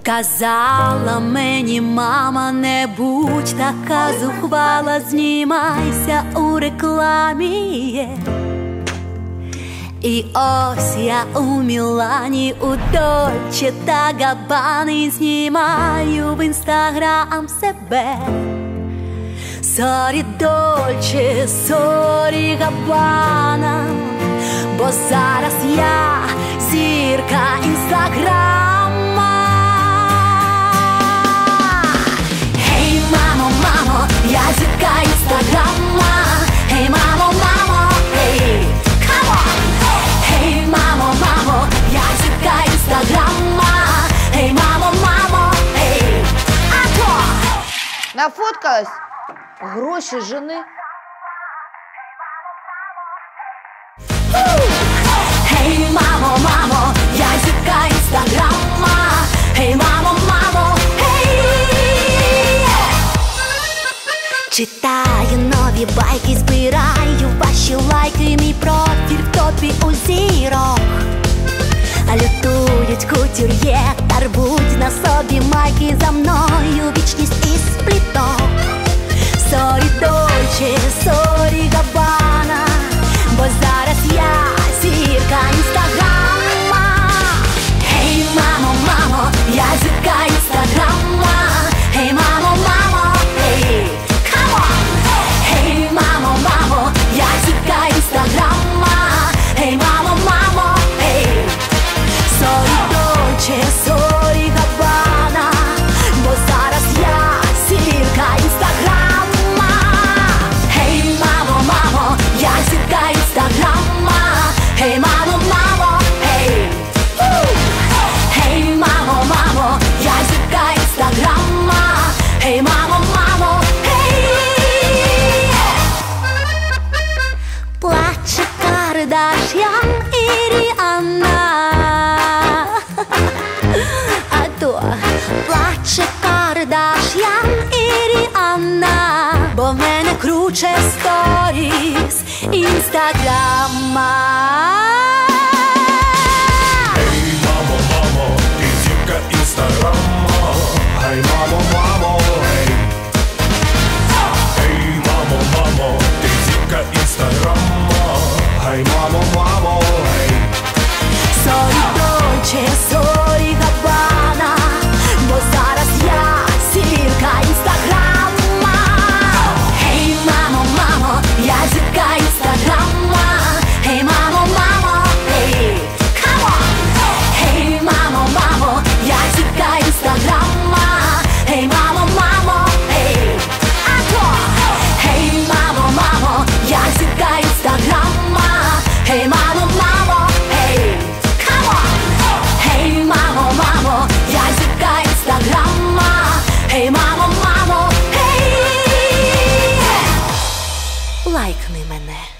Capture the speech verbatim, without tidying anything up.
Сказала мені мама, не будь така зухвала, знімайся у рекламі. І ось я у Мілані, у Дольче та Габбані, знімаю в інстаграм себе. Сорі Дольче, сорі Габбана, бо зараз я зірка інстаграма. Гей, мамо, мамо, я зірка інстаграма. Гей, мамо, мамо, гей, come on. Гей, мамо, мамо, я зірка інстаграма. Гей, мамо, мамо, гей, ако. Нафоткалась? Гроші жени. Гей, мамо, мамо, я зірка інстаграма. Гей, мамо, мамо, гей. Читаю нові байки, збираю ваші лайки, мій профіль в топі у зірок. Лютують кутюр'є, та рвуть на собі майки, за мною вічність із пліток. Сорі Дольче, сорі Габбана, бо зараз я зірка інстаграма. Гей, мамо, мамо, я зірка інстаграма. Гей, мамо, мамо, гей, come on. Гей, мамо, мамо, я зірка інстаграма. Гей, мамо, мамо, гей. Сорі Дольче, сорі Габбана, бо зараз я зірка інстаграма. Гей, мамо, мамо, я зірка інстаграма. Гей, мамо, мамо, гей. Гей, мамо, мамо, я зірка інстаграма. Гей, мамо, мамо, гей. Плаче Кардаш'ян і Ріанна. А то плаче Кардаш'ян і Ріанна, бо в мене круче сторіс інстаграма. Ей, мамо, мамо, ти зірка інстаграма. Гей, мамо, мамо, гей. Ей, мамо, мамо, ти зірка інстаграма. Гей, мамо, мамо, гей. Сорі Дольче, сорі Габбана, бо зараз я зірка інстаграма. Гей, мамо, мамо, я зірка інстаграма. Гей, мамо, мамо, гей, come on. Гей, мамо, мамо, я зірка інстаграма. Гей, мамо, мамо, гей, ако. Гей, мамо, мамо, я зірка інстаграма. Гей, мамо, мамо, гей, come on. Гей, мамо, мамо, я зірка інстаграма. Гей, мамо, мамо, гей. Лайкни мене.